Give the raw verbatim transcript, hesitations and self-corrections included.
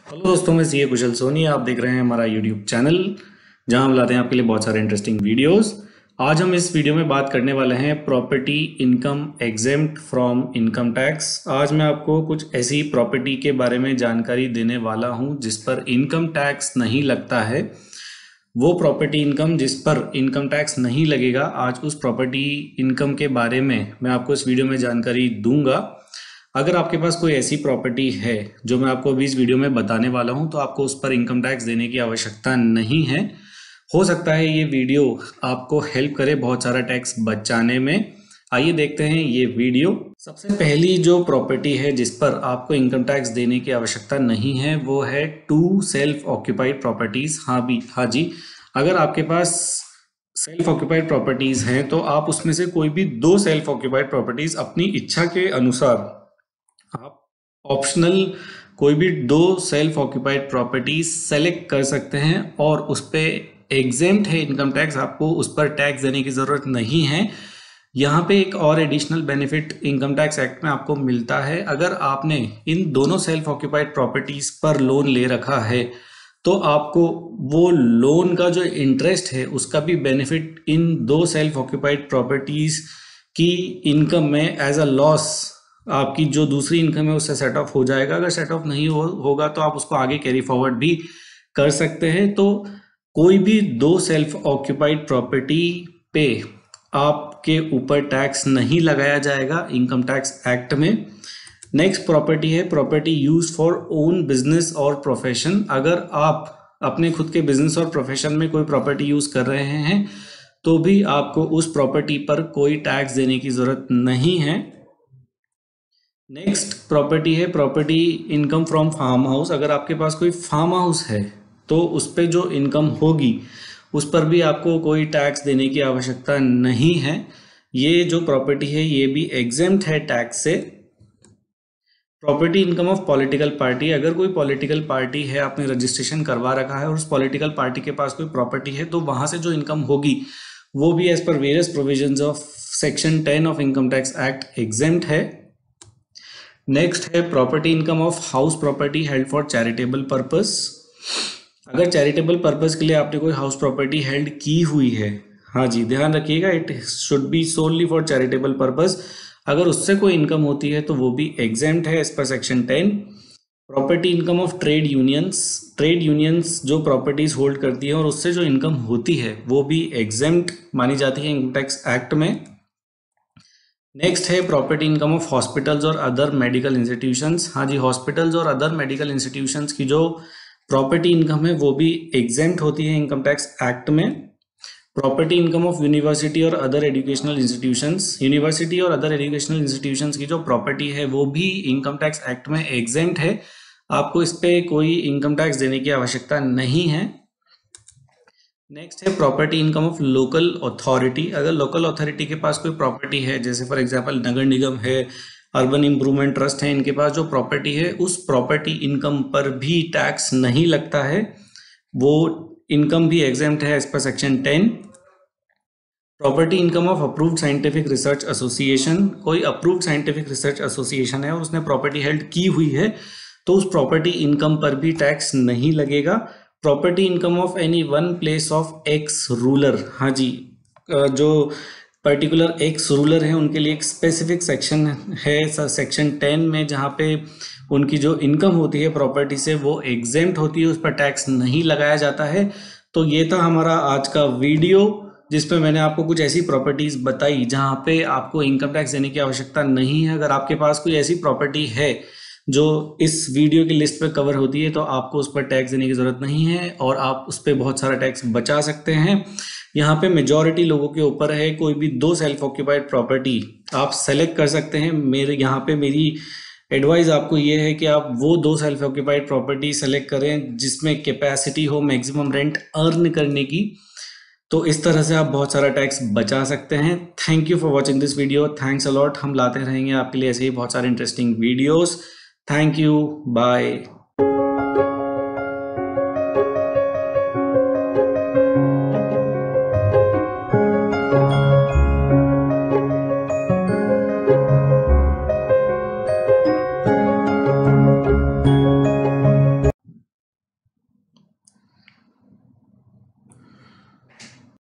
Hello दोस्तों, मैं सी ए कुशल सोनी। आप देख रहे हैं हमारा यूट्यूब चैनल जहां हम लाते हैं आपके लिए बहुत सारे इंटरेस्टिंग वीडियोस। आज हम इस वीडियो में बात करने वाले हैं property income exempt from income tax. आज मैं आपको कुछ ऐसी प्रॉपर्टी के बारे में जानकारी देने वाला हूं जिस पर इनकम टैक्स नहीं लगता है। वो प्रॉपर्टी इनकम जिस पर इनकम टैक्स नहीं लगेगा, आज उस प्रॉपर्टी इनकम के बारे में मैं आपको इस वीडियो में जानकारी दूंगा। अगर आपके पास कोई ऐसी प्रॉपर्टी है जो मैं आपको अभी इस वीडियो में बताने वाला हूं, तो आपको उस पर इनकम टैक्स देने की आवश्यकता नहीं है। हो सकता है ये वीडियो आपको हेल्प करे बहुत सारा टैक्स बचाने में। आइए देखते हैं ये वीडियो। सबसे पहली जो प्रॉपर्टी है जिस पर आपको इनकम टैक्स देने की आवश्यकता नहीं है वो है टू सेल्फ ऑक्यूपाइड प्रॉपर्टीज। हाँ भी हाँ जी, अगर आपके पास सेल्फ ऑक्यूपाइड प्रॉपर्टीज हैं तो आप उसमें से कोई भी दो सेल्फ ऑक्यूपाइड प्रॉपर्टीज अपनी इच्छा के अनुसार आप ऑप्शनल कोई भी दो सेल्फ ऑक्यूपाइड प्रॉपर्टीज सेलेक्ट कर सकते हैं और उस पर एग्जेम्प्ट है इनकम टैक्स। आपको उस पर टैक्स देने की ज़रूरत नहीं है। यहाँ पे एक और additional benefit income tax act में आपको मिलता है। अगर आपने इन दोनों सेल्फ ऑक्यूपाइड प्रॉपर्टीज पर लोन ले रखा है तो आपको वो लोन का जो इंटरेस्ट है उसका भी बेनिफिट इन दो सेल्फ ऑक्यूपाइड प्रॉपर्टीज की इनकम में एज अ लॉस आपकी जो दूसरी इनकम है उससे सेट ऑफ हो जाएगा। अगर सेट ऑफ नहीं हो होगा तो आप उसको आगे कैरी फॉरवर्ड भी कर सकते हैं। तो कोई भी दो सेल्फ ऑक्यूपाइड प्रॉपर्टी पे आपके ऊपर टैक्स नहीं लगाया जाएगा इनकम टैक्स एक्ट में। नेक्स्ट प्रॉपर्टी है property use for own business और प्रोफेशन। अगर आप अपने खुद के बिजनेस और प्रोफेशन में कोई प्रॉपर्टी यूज कर रहे हैं तो भी आपको उस प्रॉपर्टी पर कोई टैक्स देने की जरूरत नहीं है। नेक्स्ट प्रॉपर्टी है property income from farm house. अगर आपके पास कोई फार्म हाउस है तो उस पर जो इनकम होगी उस पर भी आपको कोई टैक्स देने की आवश्यकता नहीं है। ये जो प्रॉपर्टी है ये भी एग्जेम्प्ट है टैक्स से। Property income of political party. अगर कोई पॉलिटिकल पार्टी है, आपने रजिस्ट्रेशन करवा रखा है और उस पॉलिटिकल पार्टी के पास कोई प्रॉपर्टी है तो वहां से जो इनकम होगी वो भी as per various provisions of section ten of income tax act exempt है। नेक्स्ट है property income of house property held for charitable purpose. अगर चैरिटेबल पर्पस के लिए आपने कोई हाउस प्रॉपर्टी हेल्ड की हुई है, हाँ जी ध्यान रखिएगा, it should be solely for charitable purpose. अगर उससे कोई इनकम होती है तो वो भी एग्जेम्प्ट है as per section ten. Property income of trade unions. Trade unions जो प्रॉपर्टीज होल्ड करती है और उससे जो इनकम होती है वो भी एग्जेम्प्ट मानी जाती है इनकम टैक्स एक्ट में। नेक्स्ट है प्रॉपर्टी इनकम ऑफ हॉस्पिटल्स और अदर मेडिकल इंस्टीट्यूशंस। हाँ जी, हॉस्पिटल्स और अदर मेडिकल इंस्टीट्यूशंस की जो प्रॉपर्टी इनकम है वो भी एग्जेम्प्ट होती है इनकम टैक्स एक्ट में। प्रॉपर्टी इनकम ऑफ यूनिवर्सिटी और अदर एजुकेशनल इंस्टीट्यूशंस। यूनिवर्सिटी और अदर एजुकेशनल इंस्टीट्यूशंस की जो प्रॉपर्टी है वो भी इनकम टैक्स एक्ट में एग्जेम्प्ट है। आपको इस पर कोई इनकम टैक्स देने की आवश्यकता नहीं है। नेक्स्ट है property income of local authority. अगर लोकल अथॉरिटी के पास कोई प्रॉपर्टी है, जैसे फॉर एग्जांपल नगर निगम है, अर्बन इम्प्रूवमेंट ट्रस्ट है, इनके पास जो प्रॉपर्टी है उस प्रॉपर्टी इनकम पर भी टैक्स नहीं लगता है। वो इनकम भी एग्जेम्प्ट है as per section ten. Property income of approved scientific research association. कोई अप्रूव्ड साइंटिफिक रिसर्च एसोसिएशन है और उसने प्रॉपर्टी हेल्ड की हुई है तो उस प्रॉपर्टी इनकम पर भी टैक्स नहीं लगेगा। Property income of any one place of ex ruler. हाँ जी, जो पर्टिकुलर एक्स रूलर है उनके लिए एक स्पेसिफिक सेक्शन है सेक्शन टेन में, जहाँ पे उनकी जो इनकम होती है प्रॉपर्टी से वो एग्जेम्प्ट होती है, उस पर टैक्स नहीं लगाया जाता है। तो ये था हमारा आज का वीडियो जिसपे मैंने आपको कुछ ऐसी प्रॉपर्टीज बताई जहाँ पे आपको इनकम टैक्स देने की आवश्यकता नहीं है। अगर आपके पास कोई ऐसी प्रॉपर्टी है जो इस वीडियो की लिस्ट पे कवर होती है तो आपको उस पर टैक्स देने की ज़रूरत नहीं है और आप उस पर बहुत सारा टैक्स बचा सकते हैं। यहाँ पे मेजॉरिटी लोगों के ऊपर है, कोई भी दो सेल्फ ऑक्यूपाइड प्रॉपर्टी आप सेलेक्ट कर सकते हैं। मेरे यहाँ पे मेरी एडवाइस आपको ये है कि आप वो दो सेल्फ ऑक्यूपाइड प्रॉपर्टी सेलेक्ट करें जिसमें कैपेसिटी हो मैक्सिमम रेंट अर्न करने की। तो इस तरह से आप बहुत सारा टैक्स बचा सकते हैं। Thank you for watching this video. Thanks a lot. हम लाते रहेंगे आपके लिए ऐसे ही बहुत सारे interesting videos. Thank you. Bye.